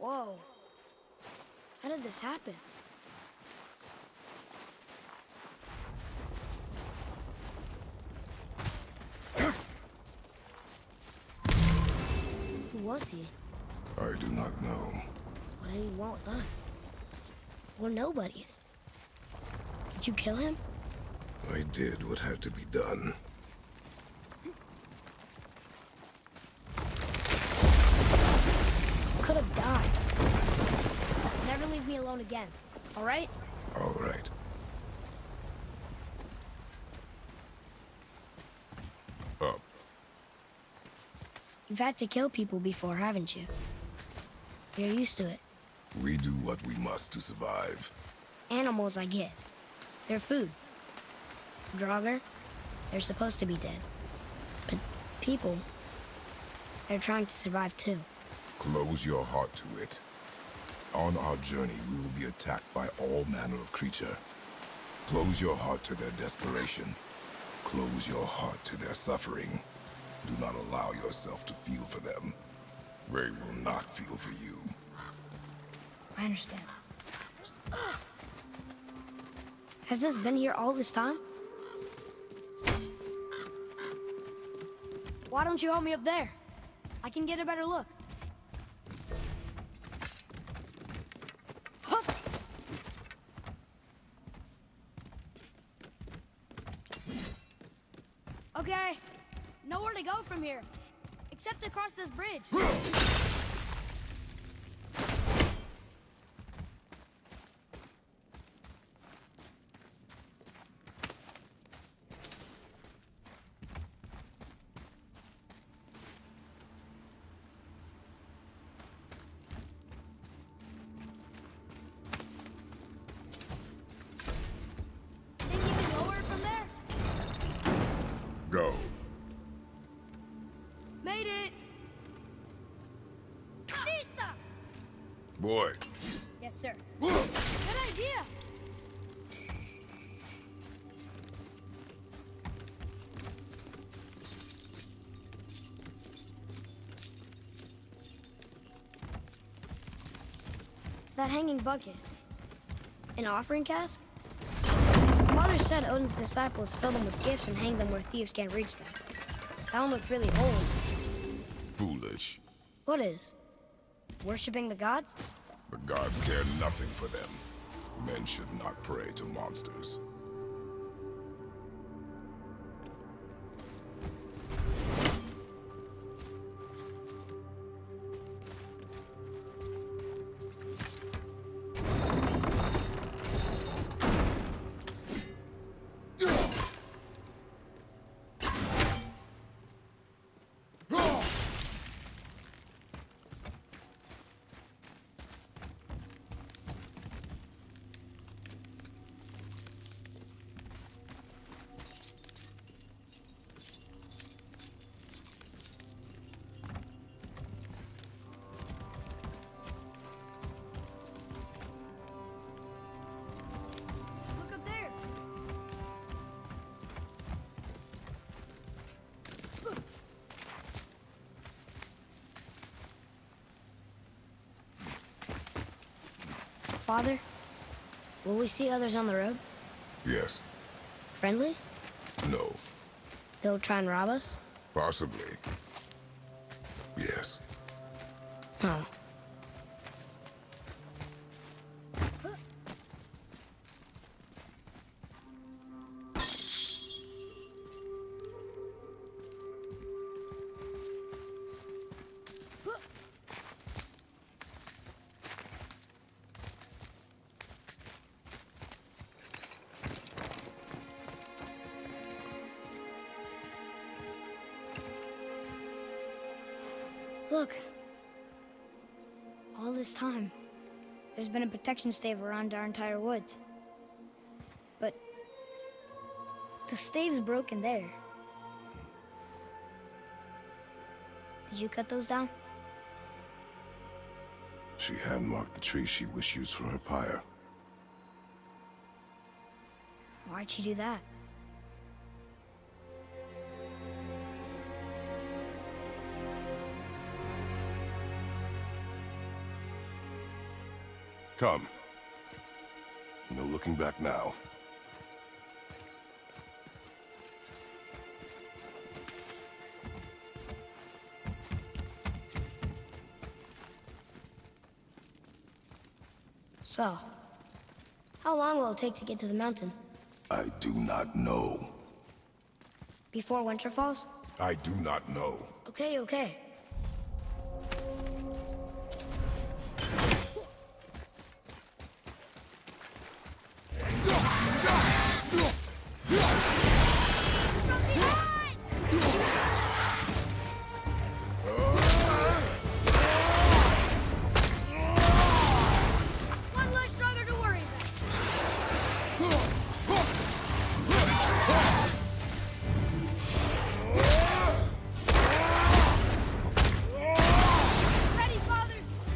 Whoa. How did this happen? Who was he? I do not know. What did he want with us? We're nobodies. Did you kill him? I did what had to be done. Could have died. Never leave me alone again, all right? All right. Up. You've had to kill people before, haven't you? You're used to it. We do what we must to survive. Animals, I get. They're food. Draugr, they're supposed to be dead. But people, they're trying to survive too. Close your heart to it. On our journey, we will be attacked by all manner of creature. Close your heart to their desperation. Close your heart to their suffering. Do not allow yourself to feel for them. They will not feel for you. I understand. Has this been here all this time? Why don't you help me up there? I can get a better look. Hup! Okay, nowhere to go from here, except across this bridge. Think you can lower it from there? Go. Made it! Lista! Boy. Yes, sir. Good idea! That hanging bucket. An offering cask? Mother said Odin's disciples fill them with gifts and hang them where thieves can't reach them. That one looked really old. Foolish. What is? Worshipping the gods? The gods care nothing for them. Men should not pray to monsters. Look up there! Father, will we see others on the road? Yes. Friendly? No. They'll try and rob us? Possibly. Yes. Oh. Look. All this time, there's been a protection stave around our entire woods. But the stave's broken there. Did you cut those down? She had marked the tree she wished used for her pyre. Why'd she do that? Come. No looking back now. So, how long will it take to get to the mountain? I do not know. Before winter falls? I do not know. Okay, okay. One less struggle to worry about. Ready, Father?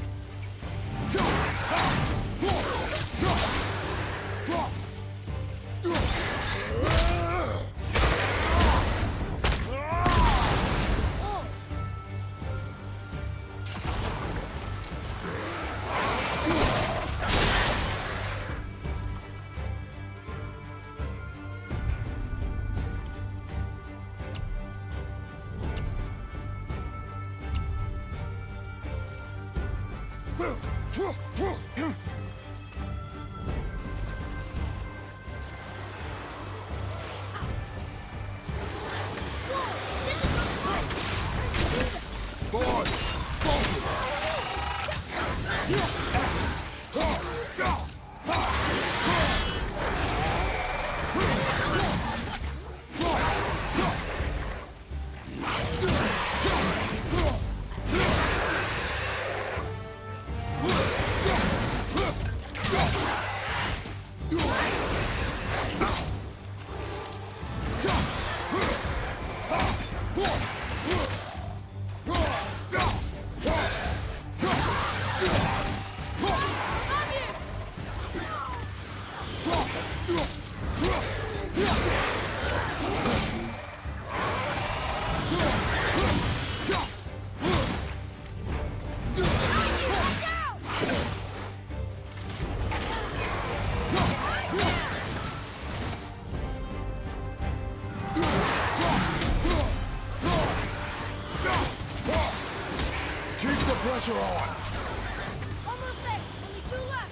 Pressure on! Almost there. Only two left.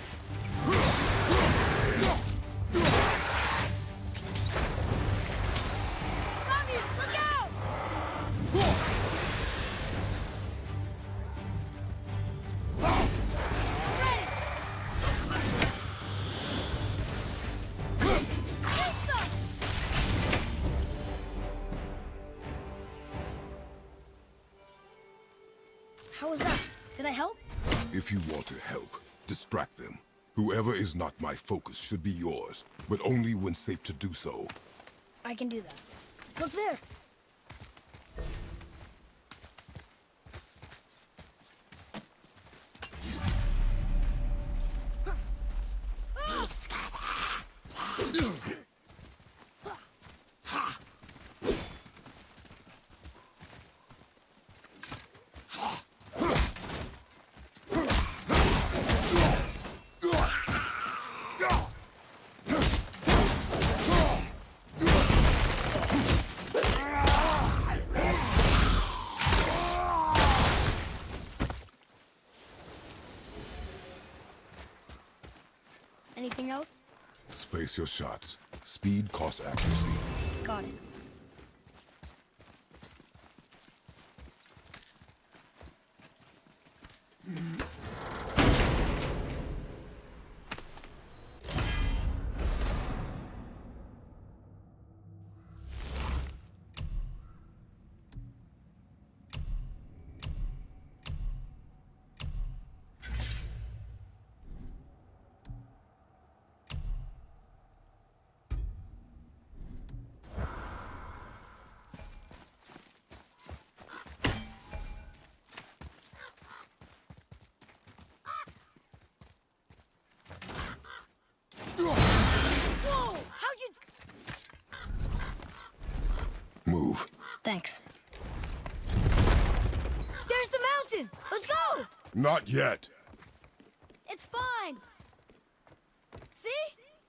Tommy, look out! Ready! Get them! How was that? Did I help? If you want to help, distract them. Whoever is not my focus should be yours, but only when safe to do so. I can do that. Look there. Anything else? Space your shots. Speed costs accuracy. Got it. Whoa! How'd you... Move. Thanks. There's the mountain! Let's go! Not yet. It's fine. see?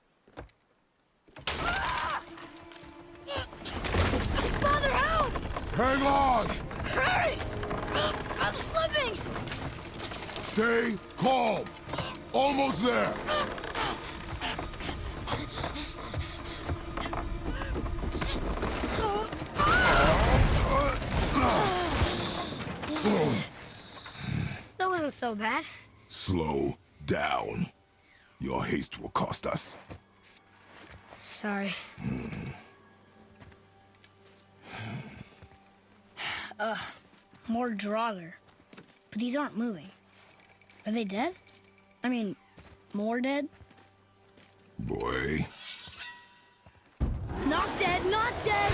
Father, help! Hang on! Hurry! I'm slipping! Stay calm! Almost there! That wasn't so bad. Slow down. Your haste will cost us. Sorry. More Draugr. But these aren't moving. Are they dead? I mean, more dead? Boy. Not dead, not dead!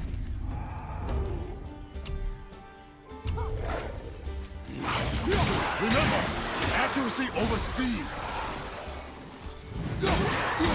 Remember, accuracy over speed. Got it!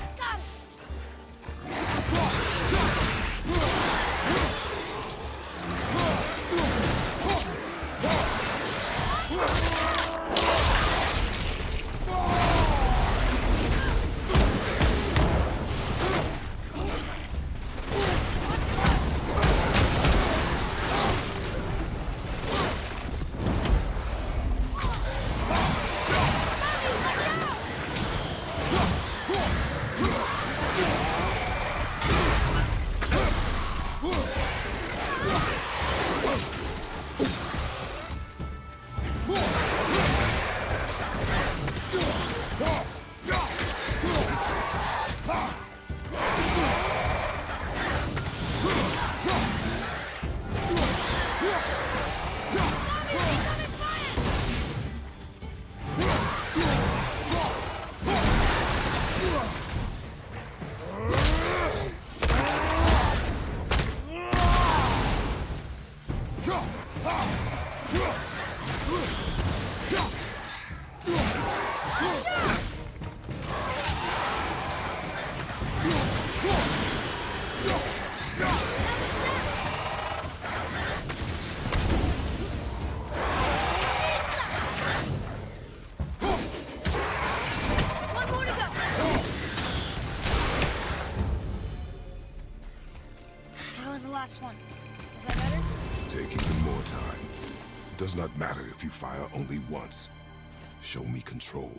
Last one. Is that better? Take even more time. Does not matter if you fire only once. Show me control.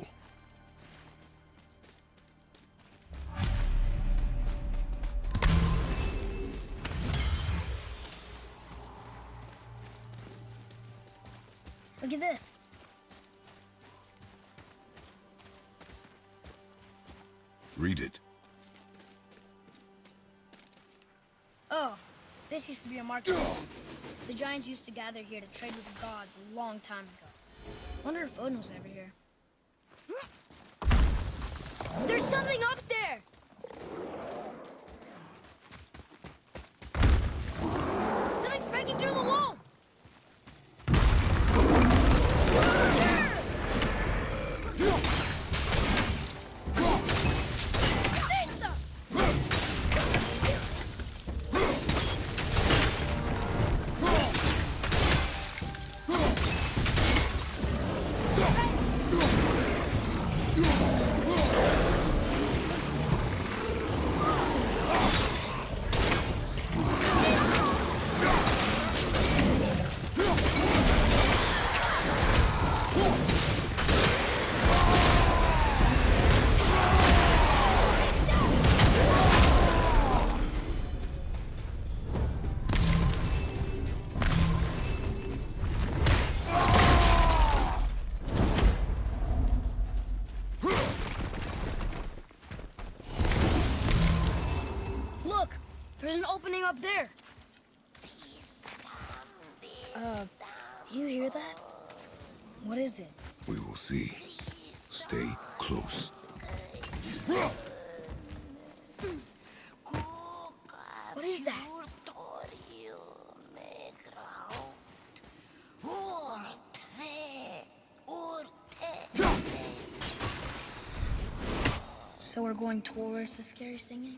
Look at this. Read it. Oh, this used to be a marketplace. The giants used to gather here to trade with the gods a long time ago. Wonder if Odin was ever here. There's something up there! Something's breaking through the wall! There's an opening up there. Do you hear that? What is it? We will see. Stay close. What is that? So we're going towards the scary singing?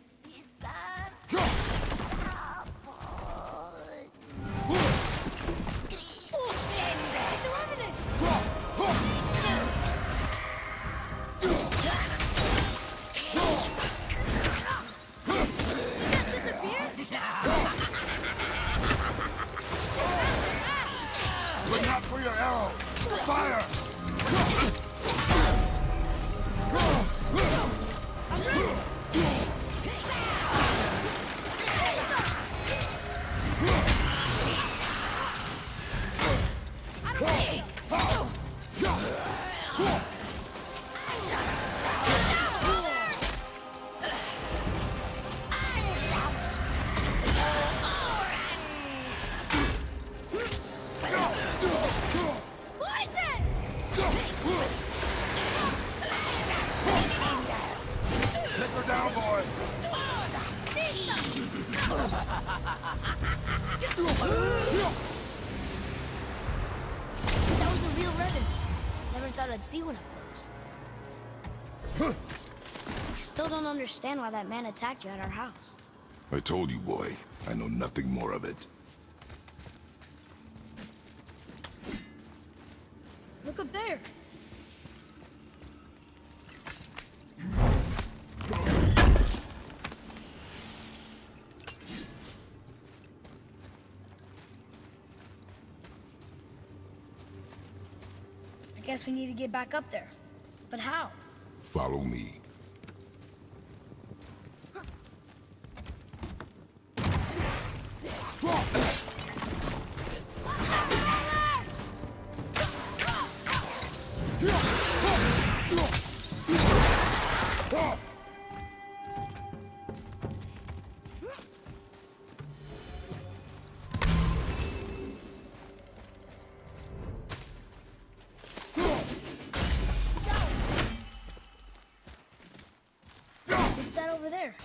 thought I'd see one up close. I still don't understand why that man attacked you at our house. I told you, boy. I know nothing more of it. Look up there. I guess we need to get back up there. But how? Follow me. Over there.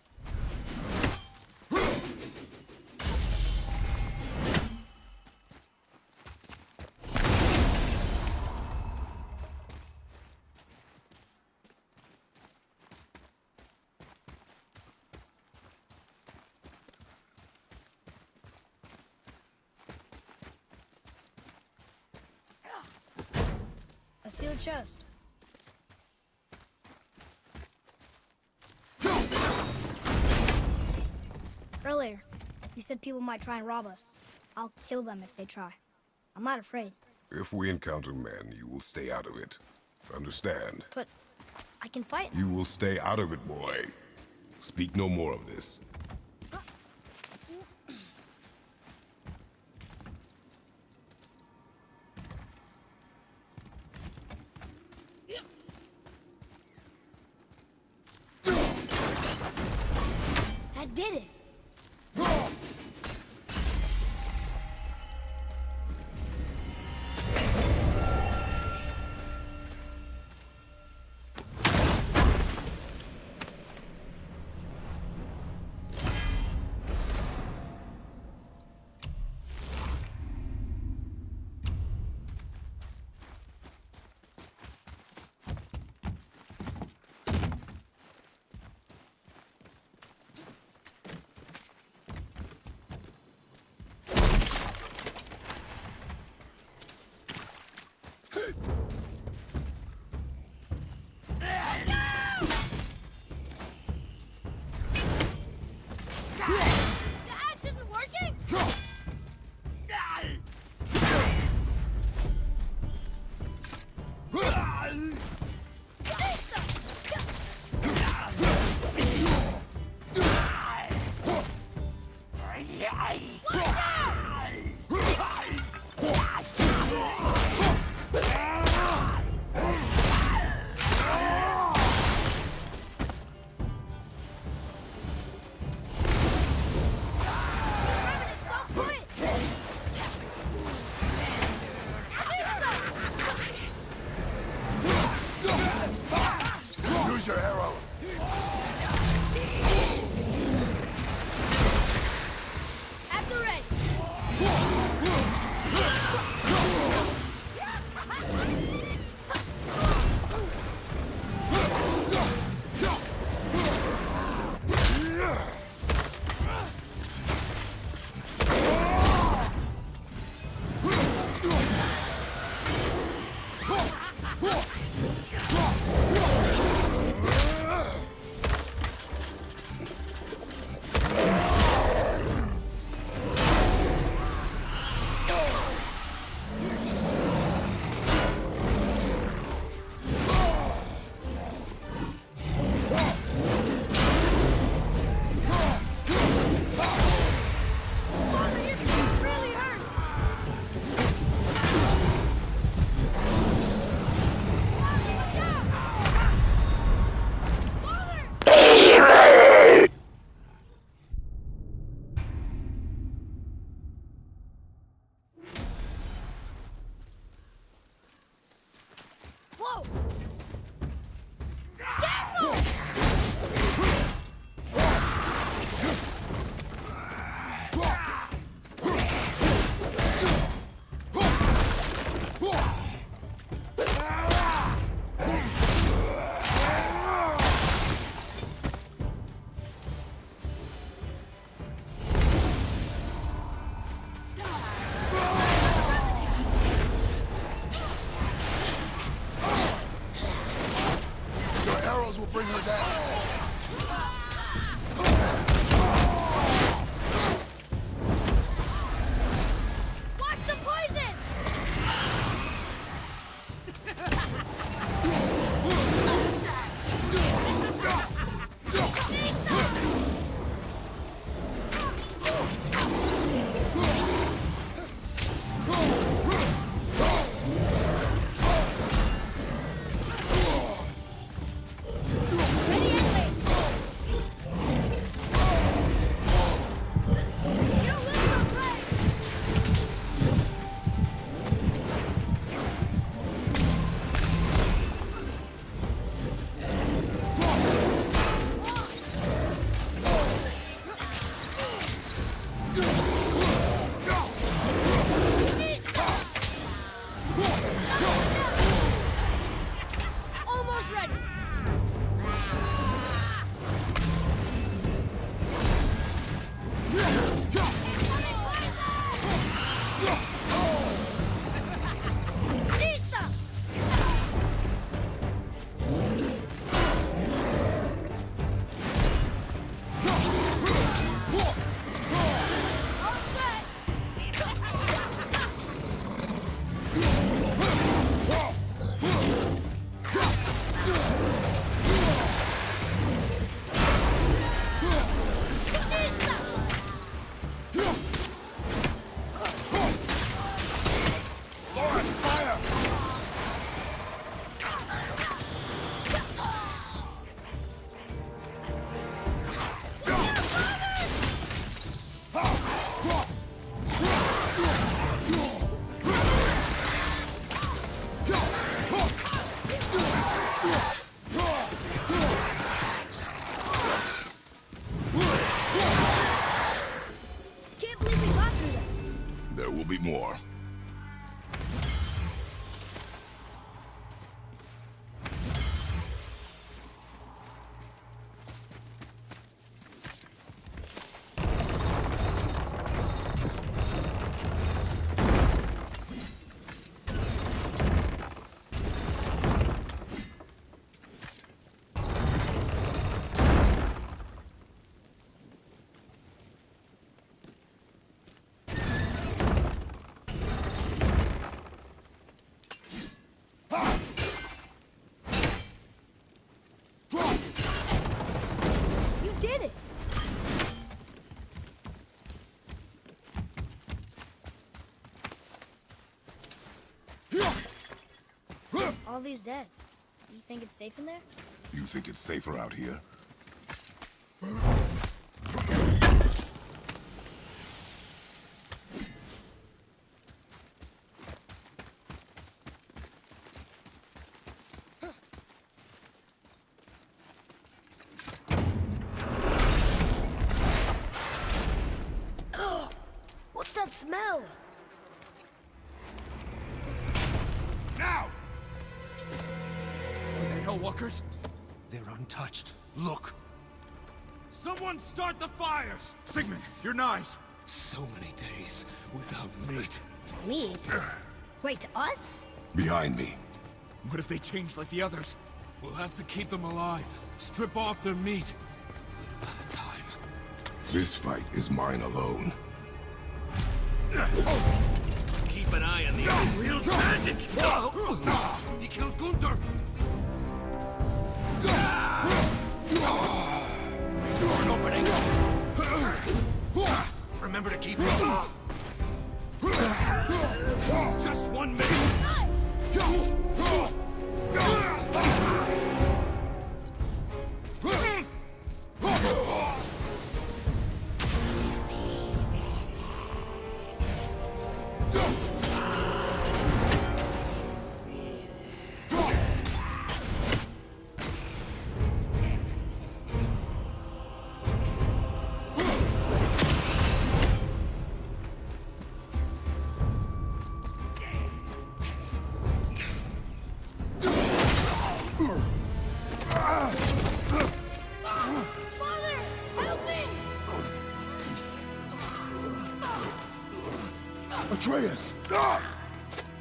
A sealed chest. Earlier, you said people might try and rob us. I'll kill them if they try. I'm not afraid. If we encounter men, you will stay out of it. Understand? But I can fight. You will stay out of it, boy. Speak no more of this. That did it. bring her down. Watch the poison! More. All these dead. You think it's safe in there? You think it's safer out here? Oh, what's that smell? Now! Are they Hellwalkers? They're untouched. Look! Someone start the fires! Sigmund, your knives! So many days without meat. Meat? Wait, us? Behind me. What if they change like the others? We'll have to keep them alive. Strip off their meat. Little at a time. This fight is mine alone. Keep an eye on the wheel's magic! He killed Gunther! Door opening! Remember to keep it. Just 1 minute! Atreus!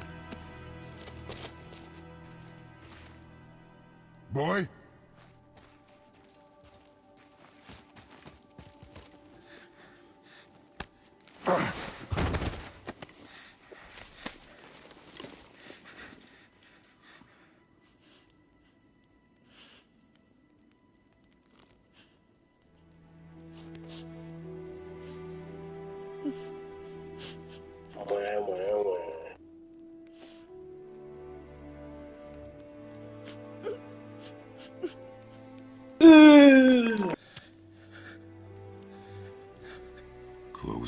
Boy?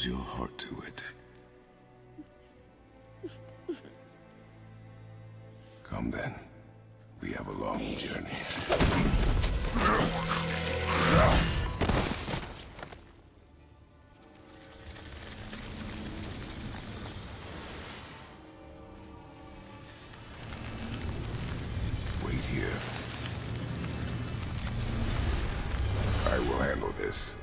Close your heart to it. Come then. We have a long journey. Wait here. I will handle this.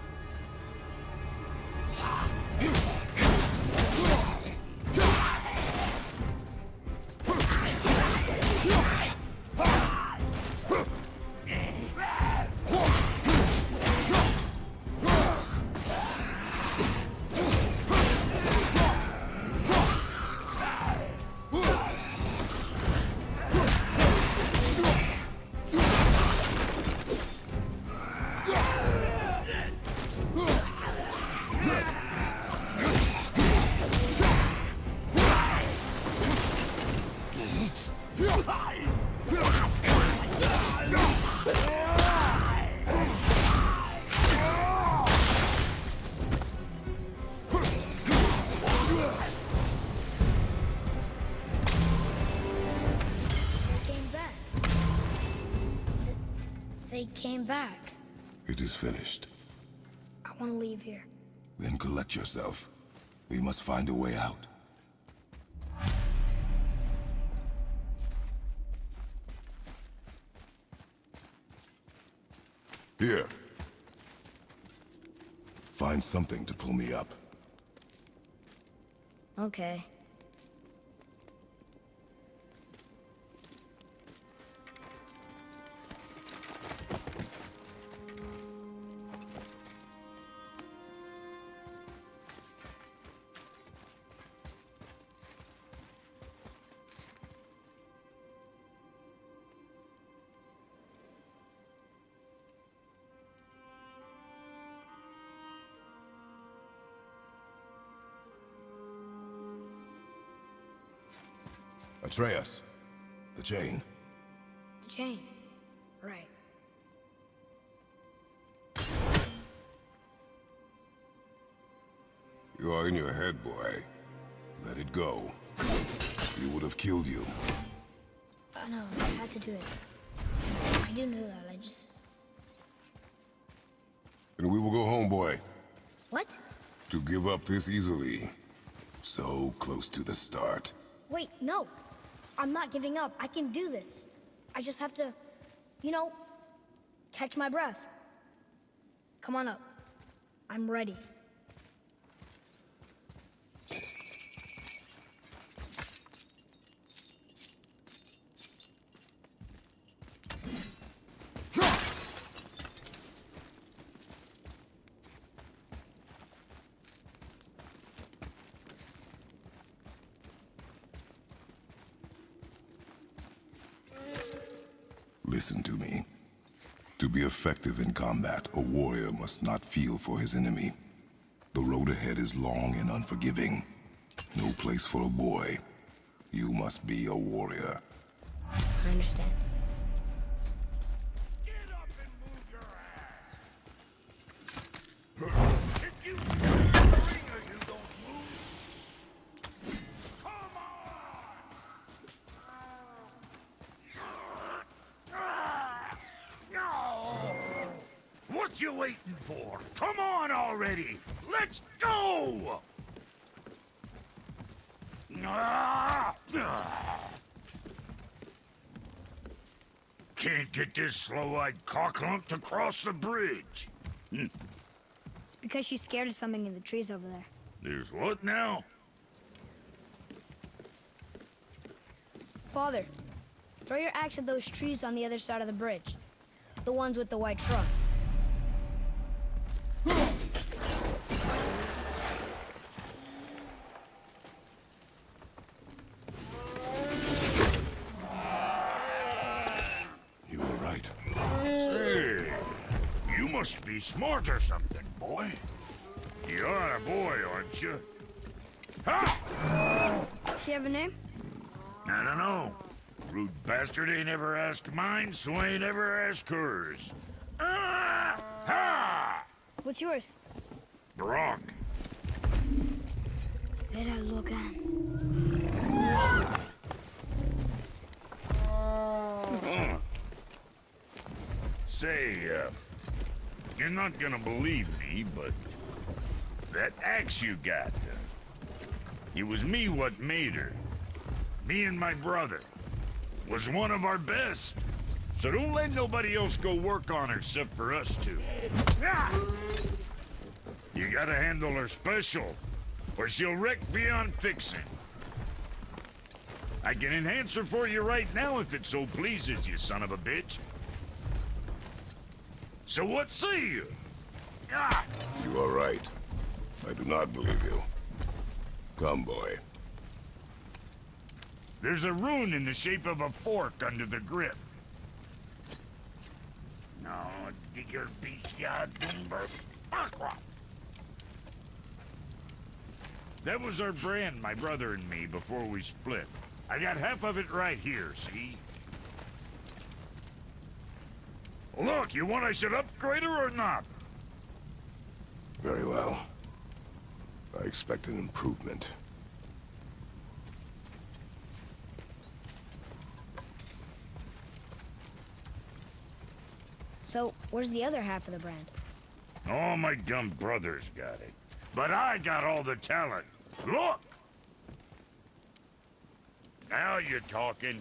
They came back. It is finished. I want to leave here. Then collect yourself. We must find a way out. Here. Find something to pull me up. Okay. Atreus. The chain. The chain. Right. You are in your head, boy. Let it go. He would have killed you. I know, I had to do it. I do know that, I just... And we will go home, boy. What? To give up this easily. So close to the start. Wait, no. I'm not giving up. I can do this. I just have to, you know, catch my breath. Come on up. I'm ready. Listen to me. To be effective in combat, a warrior must not feel for his enemy. The road ahead is long and unforgiving. No place for a boy. You must be a warrior. I understand. Get up and move your ass! If you get in the ring or you don't move, come on! What you waiting for? Come on already! Let's go! Can't get this slow-eyed cocklump to cross the bridge. It's because she's scared of something in the trees over there. There's what now? Father, throw your axe at those trees on the other side of the bridge. The ones with the white trunks. You were right. Say, you must be smart or something, boy. You're a boy, aren't you? Ha! Does she have a name? I don't know. Rude bastard ain't ever asked mine, so ain't ever asked hers. Ah! Ha! What's yours? Brock. Vera Logan. Say, you're not gonna believe me, but that axe you got, it was me what made her. Me and my brother. Was one of our best. So don't let nobody else go work on her except for us two. Ah! You gotta handle her special, or she'll wreck beyond fixing. I can enhance her for you right now if it so pleases you, son of a bitch. So what say you? Ah! You are right. I do not believe you. Come, boy. There's a rune in the shape of a fork under the grip. No, digger beast aqua. That was our brand, my brother and me, before we split. I got half of it right here, see? Look, you want I should upgrade her or not? Very well. I expect an improvement. So, where's the other half of the brand? All my dumb brothers got it. But I got all the talent. Look! Now you're talking.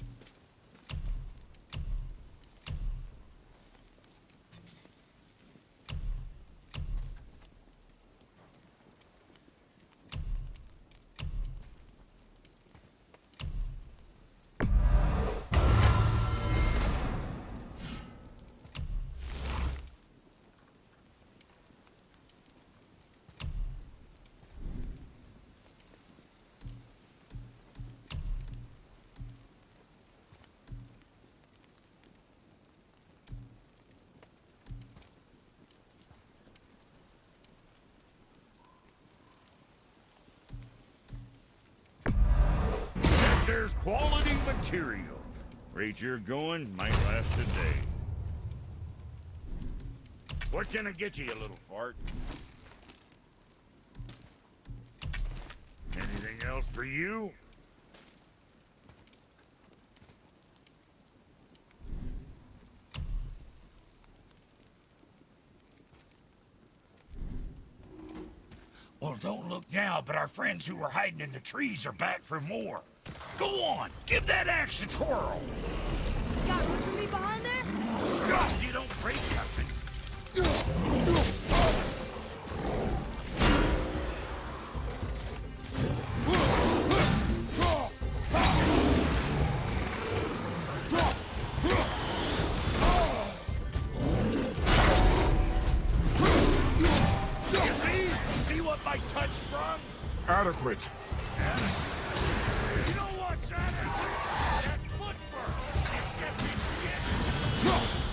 There's quality material. Rate you're going might last a day. What can I get you little fart? Anything else for you? Well, don't look now, but our friends who were hiding in the trees are back for more. Go on, give that axe a twirl. Got room for me behind there? God, you don't break nothing. You see what my touch sprung? Adequate. You know what's that? That foot burn. It's getting shit.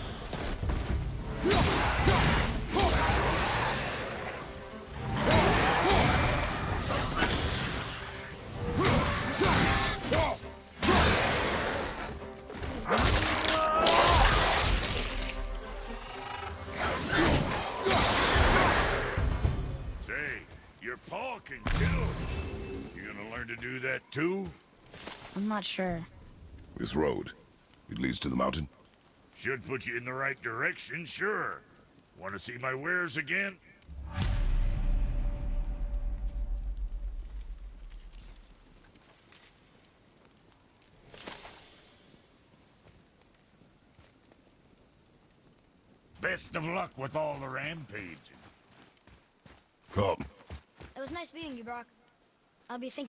Say, your paw can kill. You gonna learn to do that too? I'm not sure. This road, it leads to the mountain? Should put you in the right direction, sure. Want to see my wares again? Best of luck with all the rampaging. Come. It was nice meeting you, Brock. I'll be thinking